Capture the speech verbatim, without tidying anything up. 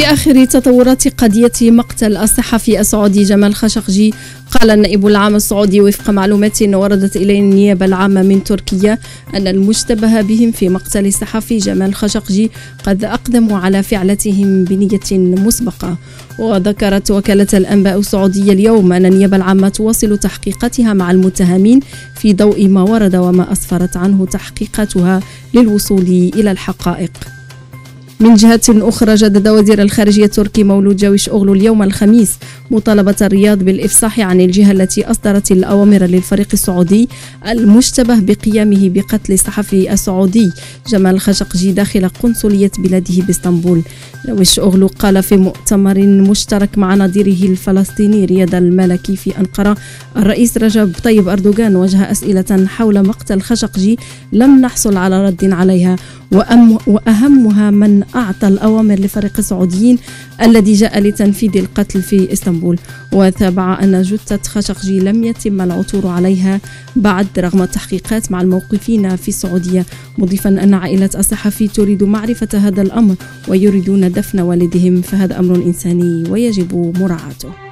في آخر تطورات قضية مقتل الصحفي السعودي جمال خاشقجي، قال النائب العام السعودي وفق معلومات وردت إليه النيابة العامة من تركيا أن المشتبه بهم في مقتل الصحفي جمال خاشقجي قد أقدموا على فعلتهم بنية مسبقة. وذكرت وكالة الأنباء السعودية اليوم أن النيابة العامة تواصل تحقيقاتها مع المتهمين في ضوء ما ورد وما أسفرت عنه تحقيقاتها للوصول إلى الحقائق. من جهة أخرى، جدد وزير الخارجية التركي مولود جاويش أوغلو اليوم الخميس مطالبة الرياض بالإفصاح عن الجهة التي أصدرت الأوامر للفريق السعودي المشتبه بقيامه بقتل الصحفي السعودي جمال خاشقجي داخل قنصلية بلاده باسطنبول. جاويش أوغلو قال في مؤتمر مشترك مع نظيره الفلسطيني رياض المالكي في أنقرة: الرئيس رجب طيب أردوغان وجه أسئلة حول مقتل خاشقجي لم نحصل على رد عليها، وأهمها من أعطى الأوامر لفريق السعوديين الذي جاء لتنفيذ القتل في اسطنبول. وتابع أن جثة خاشقجي لم يتم العثور عليها بعد رغم التحقيقات مع الموقفين في السعودية، مضيفا أن عائلة الصحفي تريد معرفة هذا الأمر ويريدون دفن والدهم، فهذا أمر إنساني ويجب مراعاته.